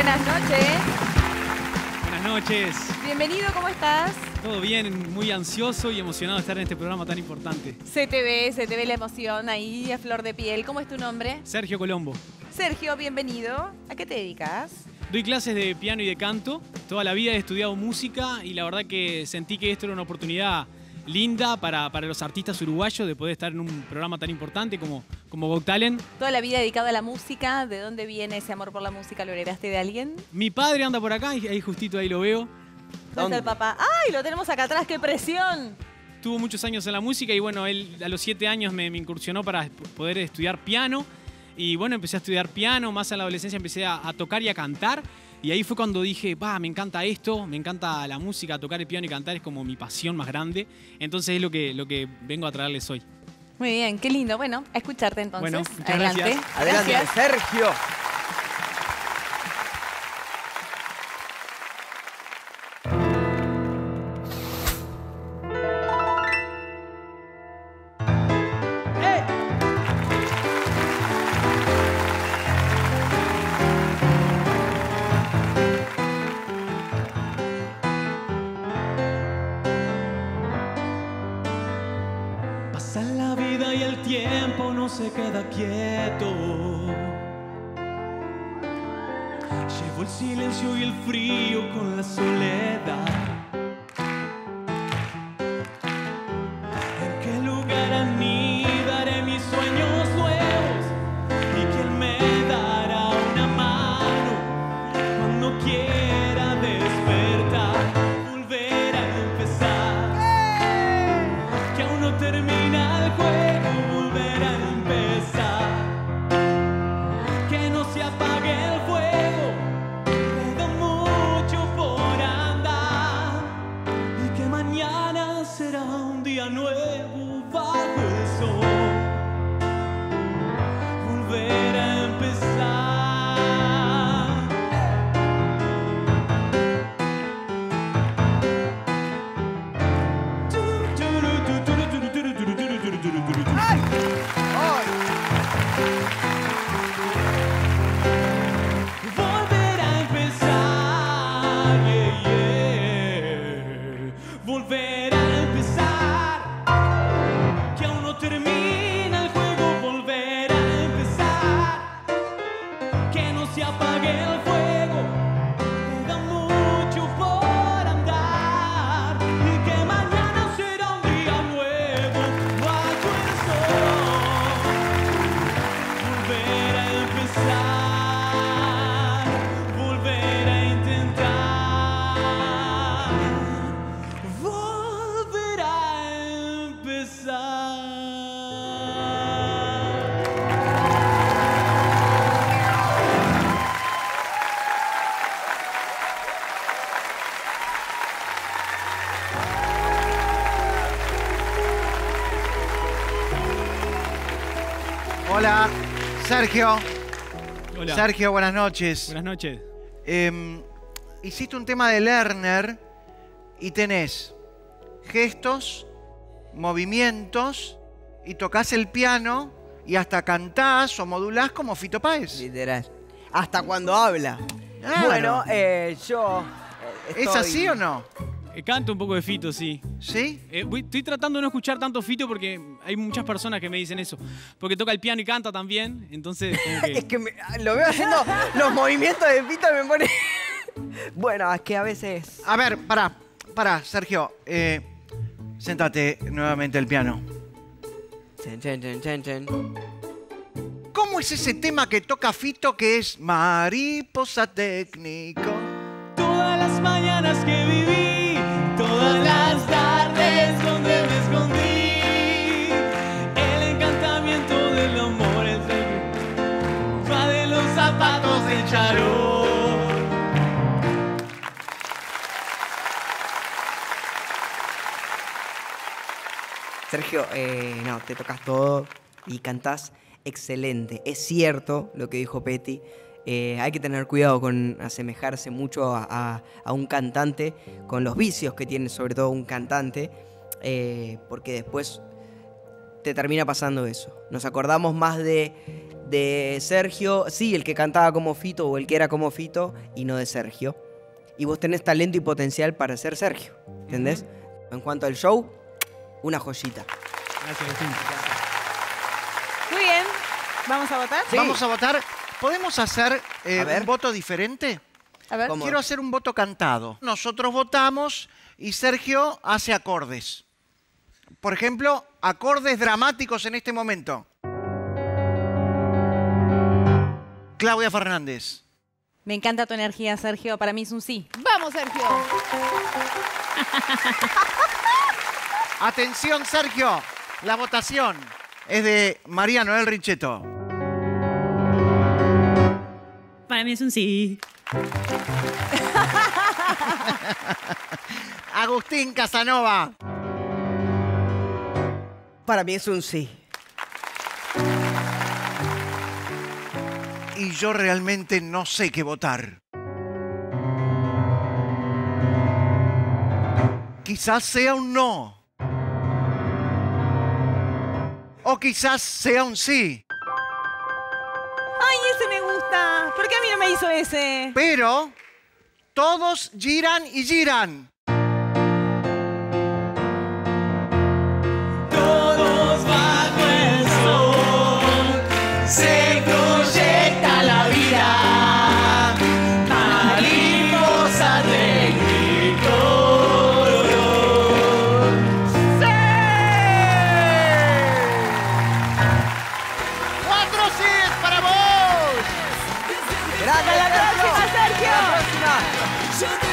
buenas noches. Buenas noches. Bienvenido, ¿cómo estás? Todo bien, muy ansioso y emocionado de estar en este programa tan importante. Se te ve la emoción ahí a flor de piel. ¿Cómo es tu nombre? Sergio Colombo. Sergio, bienvenido. ¿A qué te dedicas? Doy clases de piano y de canto. Toda la vida he estudiado música y la verdad que sentí que esto era una oportunidad linda para los artistas uruguayos de poder estar en un programa tan importante como Got Talent. Toda la vida dedicada a la música. ¿De dónde viene ese amor por la música? ¿Lo heredaste de alguien? Mi padre anda por acá y ahí justito ahí lo veo. ¿Dónde está el papá? ¡Ay, lo tenemos acá atrás! ¡Qué presión! Tuvo muchos años en la música y bueno, él a los 7 años me incursionó para poder estudiar piano. Y bueno, empecé a estudiar piano, más en la adolescencia empecé a tocar y a cantar. Y ahí fue cuando dije, me encanta esto, me encanta la música, tocar el piano y cantar es como mi pasión más grande. Entonces es lo que vengo a traerles hoy. Muy bien, qué lindo. Bueno, a escucharte entonces. Bueno, muchas adelante. gracias. Adelante, Gracias. Sergio. Pasa la vida y el tiempo no se queda quieto. Llevo el silencio y el frío con la soledad. ¿En qué lugar anidaré mis sueños nuevos? ¿Y quién me dará una mano cuando quiera despertar? Volver a empezar. Que aún no termina el juego, volver a empezar. Que no se apague el fuego, queda mucho por andar. Y que mañana será un día nuevo bajo el sol. Volver a empezar. Volver a empezar, yeah, yeah. Volver a empezar. Que aún no termina el juego, volver a empezar. Que no se apague el fuego, queda mucho por andar. Y que mañana será un día nuevo bajo el sol. Volver a empezar, volver a intentar, volver a empezar. Hola, Sergio. Hola. Sergio, buenas noches. Buenas noches. Hiciste un tema de Lerner y tenés gestos, movimientos y tocas el piano y hasta cantás o modulás como Fito Páez. Literal. Hasta cuando habla. Claro. Bueno, yo ¿Es así o no? Canto un poco de Fito, sí. ¿Sí? Estoy tratando de no escuchar tanto Fito porque hay muchas personas que me dicen eso. Porque toca el piano y canta también, entonces como que... Es que lo veo haciendo los movimientos de Pito y me pone... Bueno, es que a veces... A ver, pará, Sergio. Séntate nuevamente al piano. Chen, chen, chen, chen, chen. ¿Cómo es ese tema que toca Fito que es Mariposa Técnico? Todas las mañanas que viví, todas las tardes donde me escondí, el encantamiento del amor es va de los zapatos del charol. Sergio, no, te tocas todo y cantás excelente. Es cierto lo que dijo Petty. Hay que tener cuidado con asemejarse mucho a un cantante, con los vicios que tiene sobre todo un cantante, porque después te termina pasando eso. Nos acordamos más de de Sergio, sí, el que cantaba como Fito o el que era como Fito, y no de Sergio. Y vos tenés talento y potencial para ser Sergio, ¿entendés? En cuanto al show, una joyita. Gracias, Agustín. Muy bien. ¿Vamos a votar? Sí. Vamos a votar. ¿Podemos hacer A ver. un voto diferente? A ver. ¿Cómo? Quiero hacer un voto cantado. Nosotros votamos y Sergio hace acordes. Por ejemplo, acordes dramáticos en este momento. Claudia Fernández. Me encanta tu energía, Sergio. Para mí es un sí. ¡Vamos, Sergio! Atención, Sergio. La votación es de María Noel Richetto. Para mí es un sí. Agustín Casanova. Para mí es un sí. Y yo realmente no sé qué votar. Quizás sea un no. O quizás sea un sí. ¡Ay, ese me gusta! ¿Por qué a mí no me hizo ese? Pero todos giran y giran. Todos bajo el sol se proyecta la vida. Mariposa de ¡Cuatro síes para vos! ¡Gracias, ¡Hasta la próxima, Sergio! ¡Hasta la próxima! Yo te